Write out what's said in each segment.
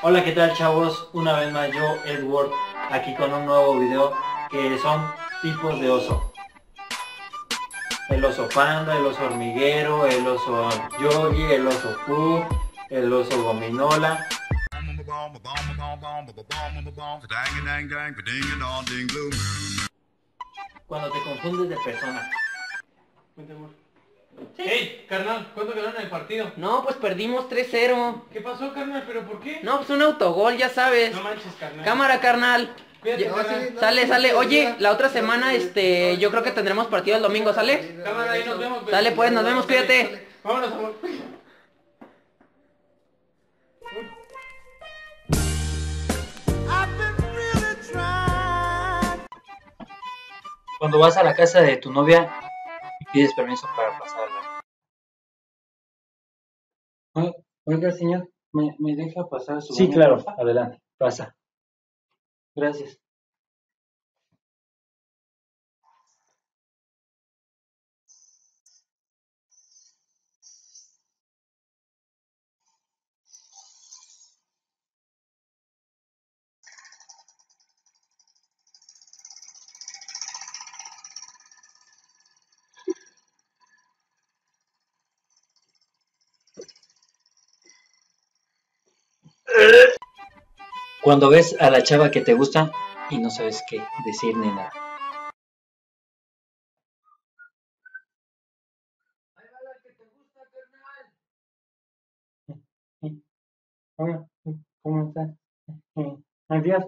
Hola, ¿qué tal, chavos? Una vez más yo, Edward, aquí con un nuevo video que son tipos de oso. El oso panda, el oso hormiguero, el oso yogi, el oso pug, el oso gominola. Cuando te confundes de persona. Sí. Hey, carnal, ¿cuánto quedaron en el partido? No, pues perdimos 3-0. ¿Qué pasó, carnal? ¿Pero por qué? No, pues un autogol, ya sabes. No manches, carnal. Cámara, carnal. Cuídate, Ya- carnal. Sale. Oye, la otra semana, yo creo que tendremos partido el domingo, ¿sale? Cámara, ahí nos vemos. Sale pues, nos vemos, cuídate. Vámonos, amor. Cuando vas a la casa de tu novia y pides permiso para pasarla. Oiga, señor, ¿me deja pasar su baño? Sí, claro, adelante, pasa. Gracias. Cuando ves a la chava que te gusta y no sabes qué decir ni nada. Hola, ¿cómo estás? Adiós.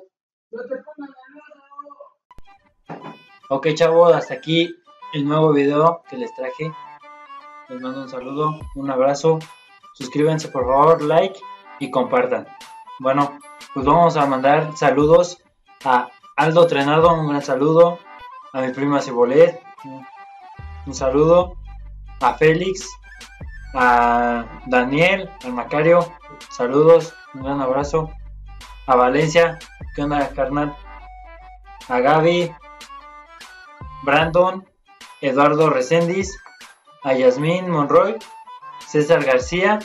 Ok, chavos, hasta aquí el nuevo video que les traje. Les mando un saludo, un abrazo. Suscríbanse por favor, like y compartan. Bueno, pues vamos a mandar saludos a Aldo Trenado, un gran saludo. A mi prima Cibolet, un saludo. A Félix, a Daniel, al Macario, saludos, un gran abrazo. A Valencia, ¿qué onda, carnal? A Gaby, Brandon, Eduardo Reséndiz, a Yasmín Monroy, César García,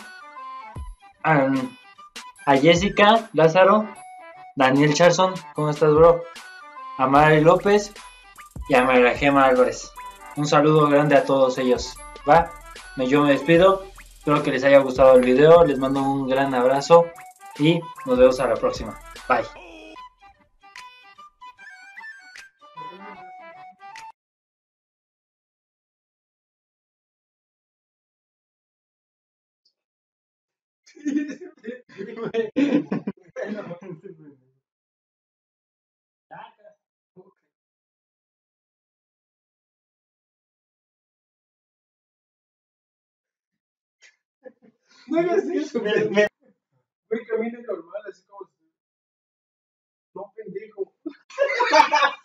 a Jessica Lázaro, Daniel Charson, ¿cómo estás, bro? A Mari López y a María Gema Álvarez. Un saludo grande a todos ellos, ¿va? Yo me despido, espero que les haya gustado el video, les mando un gran abrazo y nos vemos a la próxima. Bye. No hagas eso, güey. Güey, camina normal, así como... No, pendejo.